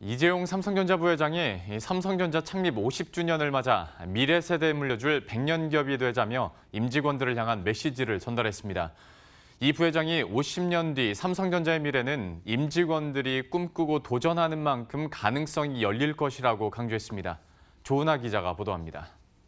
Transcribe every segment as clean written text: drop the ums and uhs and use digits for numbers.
이재용 삼성전자 부회장이 삼성전자 창립 50주년을 맞아 미래 세대에 물려줄 100년 기업이 되자며 임직원들을 향한 메시지를 전달했습니다. 이 부회장이 50년 뒤 삼성전자의 미래는 임직원들이 꿈꾸고 도전하는 만큼 가능성이 열릴 것이라고 강조했습니다. 조은하 기자가 보도합니다.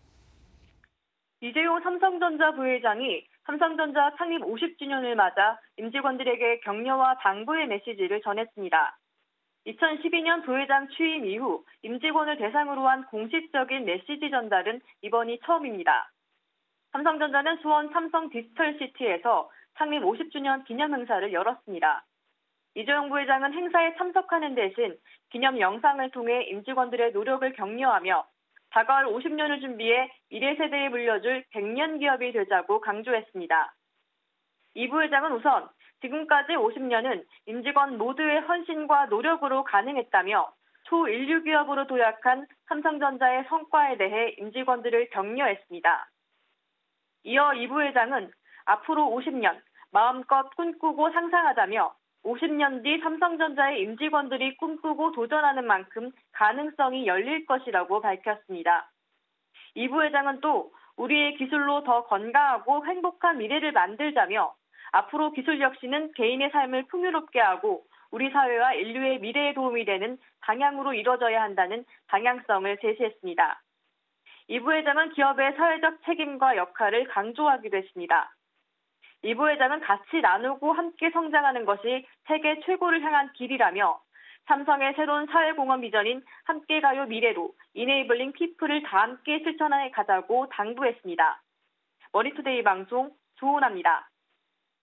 이재용 삼성전자 부회장이 삼성전자 창립 50주년을 맞아 임직원들에게 격려와 당부의 메시지를 전했습니다. 2012년 부회장 취임 이후 임직원을 대상으로 한 공식적인 메시지 전달은 이번이 처음입니다. 삼성전자는 수원 삼성 디지털시티에서 창립 50주년 기념 행사를 열었습니다. 이재용 부회장은 행사에 참석하는 대신 기념 영상을 통해 임직원들의 노력을 격려하며 다가올 50년을 준비해 미래 세대에 물려줄 100년 기업이 되자고 강조했습니다. 이 부회장은 우선 지금까지 50년은 임직원 모두의 헌신과 노력으로 가능했다며 초인류 기업으로 도약한 삼성전자의 성과에 대해 임직원들을 격려했습니다. 이어 이 부회장은 앞으로 50년 마음껏 꿈꾸고 상상하자며 50년 뒤 삼성전자의 임직원들이 꿈꾸고 도전하는 만큼 가능성이 열릴 것이라고 밝혔습니다. 이 부회장은 또 우리의 기술로 더 건강하고 행복한 미래를 만들자며 앞으로 기술 혁신은 개인의 삶을 풍요롭게 하고 우리 사회와 인류의 미래에 도움이 되는 방향으로 이뤄져야 한다는 방향성을 제시했습니다. 이 부회장은 기업의 사회적 책임과 역할을 강조하기도 했습니다. 이 부회장은 같이 나누고 함께 성장하는 것이 세계 최고를 향한 길이라며 삼성의 새로운 사회공헌 비전인 함께 가요 미래로 이네이블링 피플을 다 함께 실천해 가자고 당부했습니다. 머니투데이 방송 조은하입니다.